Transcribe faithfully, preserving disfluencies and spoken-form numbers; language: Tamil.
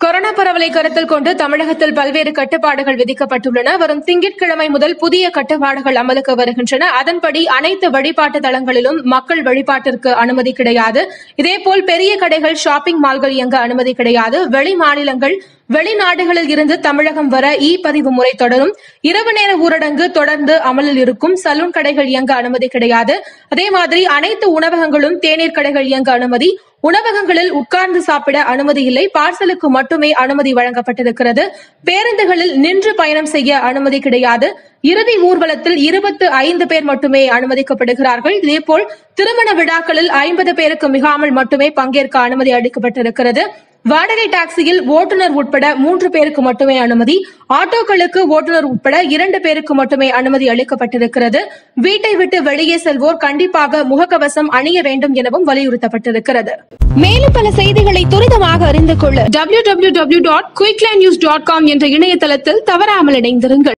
கொரோனா பரவலை கருத்தில் கொண்டு தமிழகத்தில் பல்வேறு கட்டுப்பாடுகள் விதிக்கப்பட்டுள்ளன. வரும் திங்கட்கிழமை முதல் புதிய கட்டுப்பாடுகள் அமலுக்கு வருகின்றன. அதன்படி அனைத்து வழிபாட்டு தலங்களிலும் மக்கள் வழிபாட்டிற்கு அனுமதி கிடையாது. இதேபோல் பெரிய கடைகள், ஷாப்பிங் மால்கள் இயங்க அனுமதி கிடையாது. வெளி மாநிலங்கள், வெளிநாடுகளில் இருந்து தமிழகம் வர இ பதிவு முறை தொடரும். இரவு நேர ஊரடங்கு தொடர்ந்து அமலில் இருக்கும். சலூன் கடைகள் இயங்க அனுமதி கிடையாது. அதே மாதிரி அனைத்து உணவகங்களும், தேநீர் கடைகள் இயங்க அனுமதி. உணவகங்களில் உட்கார்ந்து சாப்பிட அனுமதி இல்லை. பார்சலுக்கு மட்டுமே அனுமதி வழங்கப்பட்டிருக்கிறது. பேருந்துகளில் நின்று பயணம் செய்ய அனுமதி கிடையாது. இறுதி ஊர்வலத்தில் இருபத்தி ஐந்து பேர் மட்டுமே அனுமதிக்கப்படுகிறார்கள். இதேபோல் திருமண விழாக்களில் ஐம்பது பேருக்கு மிகாமல் மட்டுமே பங்கேற்க அனுமதி அளிக்கப்பட்டிருக்கிறது. வாடகை டாக்ஸியில் ஓட்டுநர் உட்பட மூன்று பேருக்கு மட்டுமே அனுமதி. ஆட்டோக்களுக்கு ஓட்டுநர் உட்பட இரண்டு பேருக்கு மட்டுமே அனுமதி அளிக்கப்பட்டிருக்கிறது. வீட்டை விட்டு வெளியே செல்வோர் கண்டிப்பாக முகக்கவசம் அணிய வேண்டும் எனவும் வலியுறுத்தப்பட்டிருக்கிறது. மேலும் பல செய்திகளை துரிதமாக அறிந்து கொள்ள W W W dot quickline news dot com என்ற இணையதளத்தில் தவறாமல் இணைந்திருங்கள்.